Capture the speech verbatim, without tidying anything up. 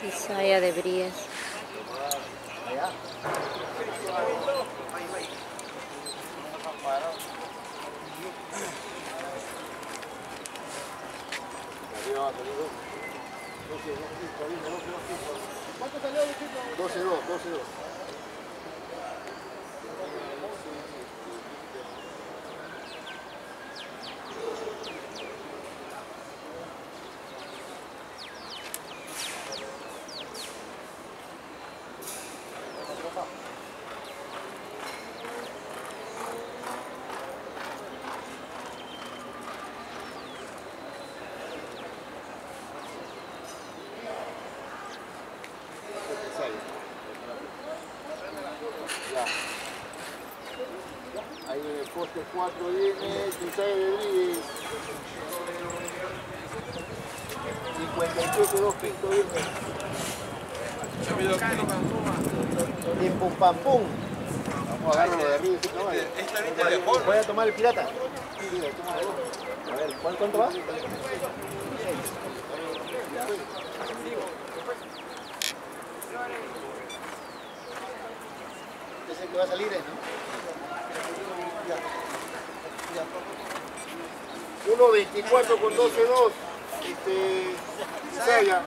Isaya de Brías. ¿Cuánto salió? doce dos, doce dos. Ahí en el poste cuatro viene Isaya de Brías. cincuenta y siete dos Pinto viene. En Pum Pam Pum. Vamos a agarrarlo de arriba. Voy a tomar el pirata. A ver, ¿cuánto va? Es el que va a salir, ¿no? uno veinticuatro con doce dos. Este, Isaya.